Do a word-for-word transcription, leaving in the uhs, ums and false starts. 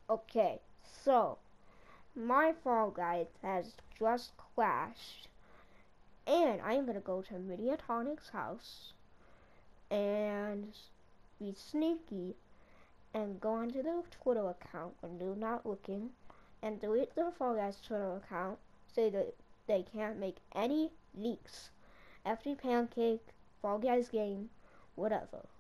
Okay, so my Fall Guys has just crashed, and I'm gonna go to Mediatonic's house and be sneaky and go onto the Twitter account when they're not looking and delete the Fall Guys Twitter account so that they can't make any leaks. F D Pancake, Fall Guys game, whatever.